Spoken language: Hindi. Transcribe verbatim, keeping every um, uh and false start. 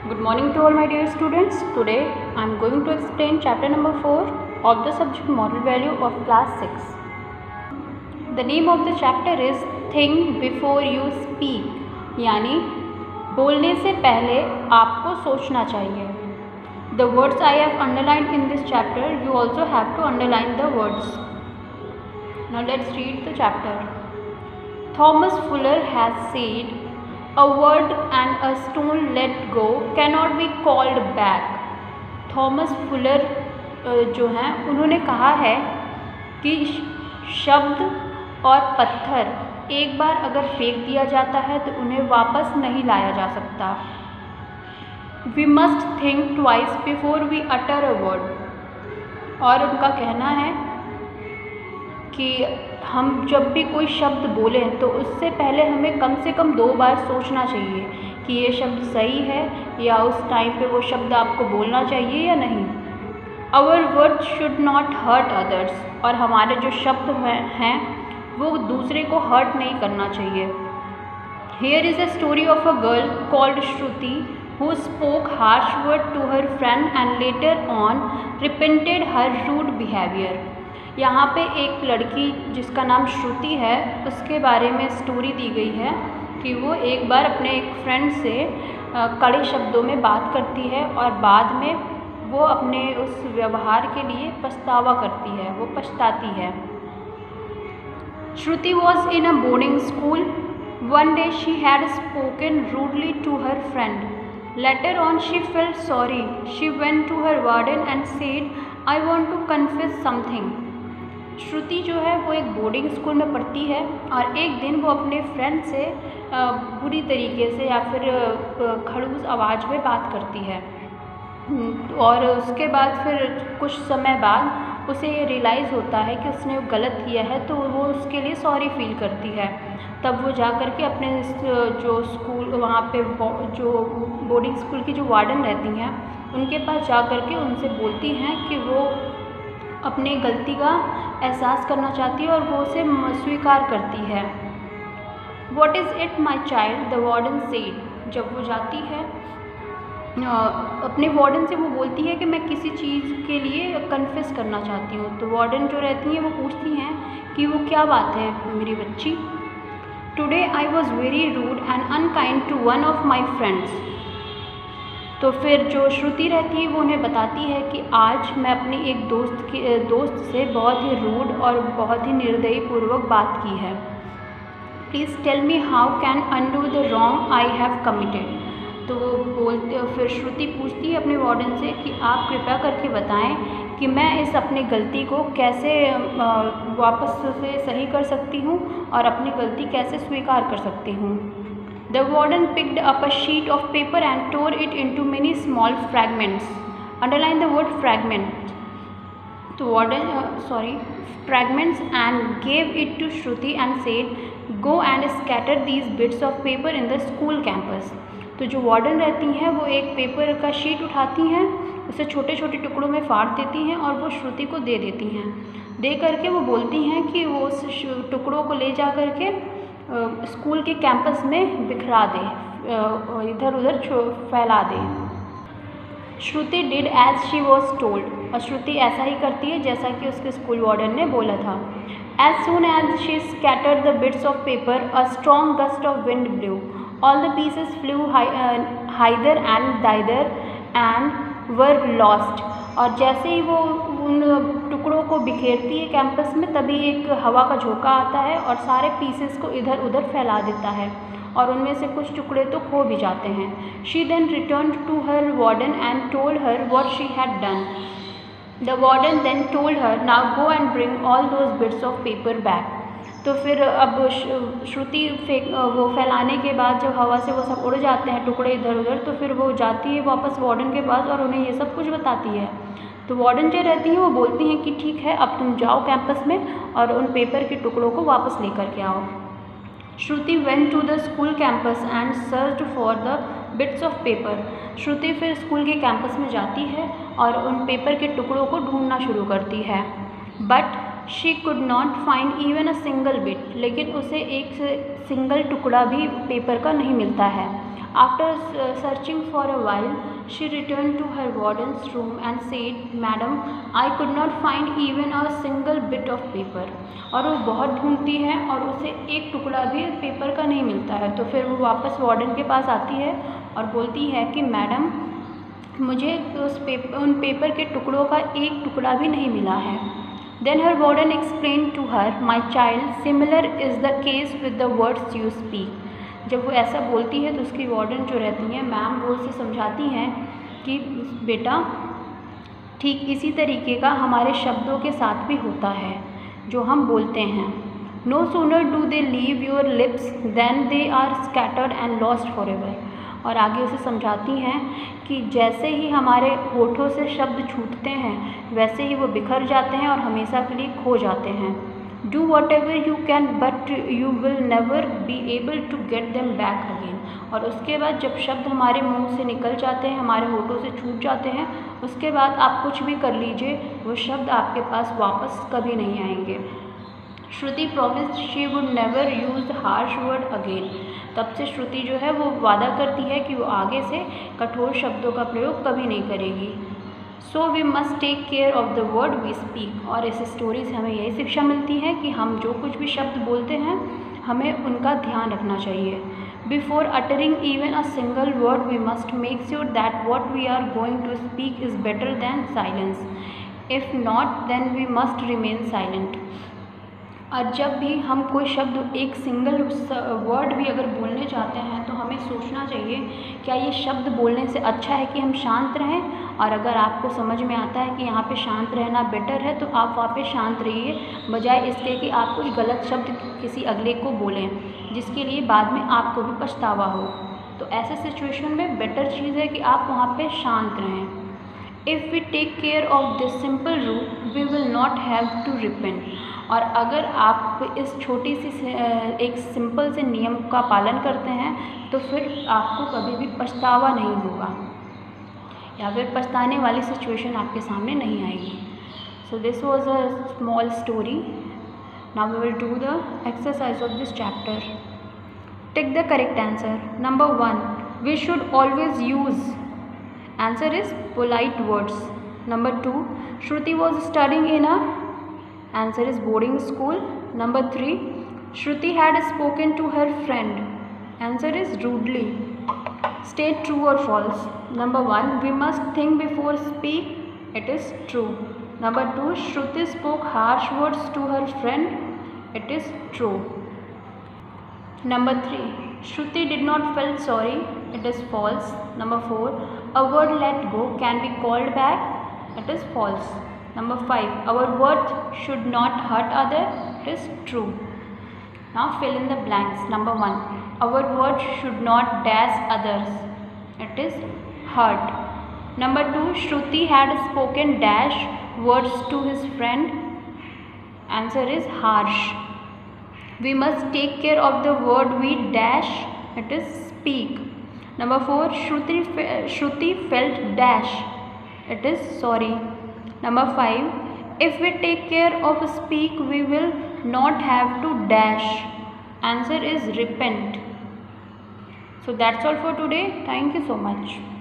Good morning to all my dear students. Today I am going to explain chapter number four of the subject model value of class six. The name of the chapter is Think Before You Speak, यानी बोलने से पहले आपको सोचना चाहिए. The words I have underlined in this chapter, you also have to underline the words. Now let's read the chapter. Thomas Fuller has said, A word and a stone let go cannot be called back. Thomas Fuller जो हैं उन्होंने कहा है कि शब्द और पत्थर एक बार अगर फेंक दिया जाता है तो उन्हें वापस नहीं लाया जा सकता. We must think twice before we utter a word. और उनका कहना है कि हम जब भी कोई शब्द बोलें तो उससे पहले हमें कम से कम दो बार सोचना चाहिए कि ये शब्द सही है या उस टाइम पे वो शब्द आपको बोलना चाहिए या नहीं. Our words should not hurt others. और हमारे जो शब्द हैं वो दूसरे को हर्ट नहीं करना चाहिए. Here is a story of a girl called Shruti who spoke harsh word to her friend and later on repented her rude behavior. यहाँ पे एक लड़की जिसका नाम श्रुति है उसके बारे में स्टोरी दी गई है कि वो एक बार अपने एक फ्रेंड से कड़े शब्दों में बात करती है और बाद में वो अपने उस व्यवहार के लिए पछतावा करती है, वो पछताती है. Shruti was in a boarding school. One day she had spoken rudely to her friend. Later on she felt sorry. She went to her warden and said, I want to confess something. Shruti जो है वो एक बोर्डिंग स्कूल में पढ़ती है और एक दिन वो अपने फ्रेंड से बुरी तरीके से या फिर खड़ूस आवाज़ में बात करती है और उसके बाद फिर कुछ समय बाद उसे ये रियलाइज़ होता है कि उसने गलत किया है तो वो उसके लिए सॉरी फील करती है. तब वो जा कर के अपने जो स्कूल वहाँ पे जो बोर्डिंग स्कूल की जो वार्डन रहती हैं उनके पास जा कर के उनसे बोलती हैं कि वो अपनी गलती का एहसास करना चाहती है और वो उसे स्वीकार करती है. What is it my child, the warden said. जब वो जाती है अपने वार्डन से वो बोलती है कि मैं किसी चीज़ के लिए कन्फेस करना चाहती हूँ. तो वार्डन जो रहती हैं वो पूछती हैं कि वो क्या बात है मेरी बच्ची. Today I was very rude and unkind to one of my friends. तो फिर जो श्रुति रहती है वो उन्हें बताती है कि आज मैं अपनी एक दोस्त की दोस्त से बहुत ही रूड और बहुत ही निर्दयीपूर्वक बात की है. Please tell me how can undo the wrong I have committed. तो वो बोलते फिर श्रुति पूछती है अपने वार्डन से कि आप कृपया करके बताएं कि मैं इस अपनी गलती को कैसे वापस से सही कर सकती हूँ और अपनी गलती कैसे स्वीकार कर सकती हूँ. The warden picked up a sheet of paper and tore it into many small fragments. Underline the word fragment. The warden, uh, sorry, fragments and gave it to Shruti and said, "Go and scatter these bits of paper in the school campus." तो जो वार्डन रहती हैं वो एक पेपर का शीट उठाती हैं, उसे छोटे छोटे टुकड़ों में फाड़ देती हैं और वो श्रुति को दे देती हैं. दे करके वो बोलती हैं कि वो उस टुकड़ों को ले जा करके स्कूल के कैंपस में बिखरा दें, इधर उधर फैला दें. Shruti did as she was told. और श्रुति ऐसा ही करती है जैसा कि उसके स्कूल वार्डन ने बोला था. As soon as she scattered the bits of paper a strong gust of wind blew. All the pieces flew hither and thither and were lost. और जैसे ही वो उन टुकड़ों को बिखेरती है कैंपस में तभी एक हवा का झोंका आता है और सारे पीसेस को इधर उधर फैला देता है और उनमें से कुछ टुकड़े तो खो भी जाते हैं. She then returned to her warden and told her what she had done. The warden then told her, now go and bring all those bits of paper back. तो फिर अब श्रुति फेंक वो फैलाने के बाद जब हवा से वो सब उड़ जाते हैं टुकड़े इधर उधर तो फिर वो जाती है वापस वार्डन के पास और उन्हें ये सब कुछ बताती है. तो वार्डन जो रहती हैं वो बोलती हैं कि ठीक है अब तुम जाओ कैंपस में और उन पेपर के टुकड़ों को वापस लेकर के आओ. Shruti went to the school campus and searched for the bits of paper. Shruti फिर स्कूल के कैंपस में जाती है और उन पेपर के टुकड़ों को ढूंढना शुरू करती है. But she could not find even a single bit. लेकिन उसे एक सिंगल टुकड़ा भी पेपर का नहीं मिलता है. After searching for a while, she returned to her warden's room and said, "Madam, I could not find even a single bit of paper." और वो बहुत ढूंढती है और उसे एक टुकड़ा भी पेपर का नहीं मिलता है। तो फिर वो वापस वार्डन के पास आती है और बोलती है कि मैडम, मुझे उस पेपर उन पेपर के टुकड़ों का एक टुकड़ा भी नहीं मिला है। Then her warden explained to her, "My child, similar is the case with the words you speak." जब वो ऐसा बोलती है तो उसकी वार्डन जो रहती हैं मैम, वो उसे समझाती हैं कि बेटा, ठीक इसी तरीके का हमारे शब्दों के साथ भी होता है जो हम बोलते हैं। No sooner do they leave your lips than they are scattered and lost forever. और आगे उसे समझाती हैं कि जैसे ही हमारे होठों से शब्द छूटते हैं वैसे ही वो बिखर जाते हैं और हमेशा के लिए खो जाते हैं। Do whatever you can, but you will never be able to get them back again. और उसके बाद जब शब्द हमारे मुंह से निकल जाते हैं, हमारे होठों से छूट जाते हैं, उसके बाद आप कुछ भी कर लीजिए, वो शब्द आपके पास वापस कभी नहीं आएंगे। श्रुति promised she would never use harsh word again. तब से श्रुति जो है वो वादा करती है कि वो आगे से कठोर शब्दों का प्रयोग कभी नहीं करेगी। So we must take care of the word we speak. और इस स्टोरी से हमें यही शिक्षा मिलती है कि हम जो कुछ भी शब्द बोलते हैं हमें उनका ध्यान रखना चाहिए। Before uttering even a single word we must make sure that what we are going to speak is better than silence. If not then we must remain silent. और जब भी हम कोई शब्द, एक सिंगल वर्ड भी अगर बोलने चाहते हैं तो हमें सोचना चाहिए क्या ये शब्द बोलने से अच्छा है कि हम शांत रहें। और अगर आपको समझ में आता है कि यहाँ पे शांत रहना बेटर है तो आप वहाँ पे शांत रहिए, बजाय इसके कि आप कुछ गलत शब्द किसी अगले को बोलें जिसके लिए बाद में आपको भी पछतावा हो। तो ऐसे सिचुएशन में बेटर चीज़ है कि आप वहाँ पे शांत रहें। If we take care of this simple rule we will not have to repent. और अगर आप इस छोटी सी एक सिंपल से नियम का पालन करते हैं तो फिर आपको कभी भी पछतावा नहीं होगा या फिर पछताने वाली सिचुएशन आपके सामने नहीं आएगी। So this was a small story. Now we will do the exercise of this chapter. Take the correct answer. Number one, we should always use, answer is polite words. Number two, Shruti was studying in a, answer is boarding school. Number three, Shruti had spoken to her friend, answer is rudely. State true or false. Number one, we must think before speak, it is true. Number two, Shruti spoke harsh words to her friend, it is true. Number three, Shruti did not feel sorry, it is false. Number four, a word let go can be called back, it is false. Number five, our words should not hurt others, it is true. Now fill in the blanks. Number one, our words should not dash others, it is hurt. Number two, Shruti had spoken dash words to his friend, answer is harsh. We must take care of the word we dash, it is speak. Number four, Shruti, Shruti felt dash, it is sorry. Number five, if we take care of speak we will not have to dash, answer is repent. So that's all for today. Thank you so much.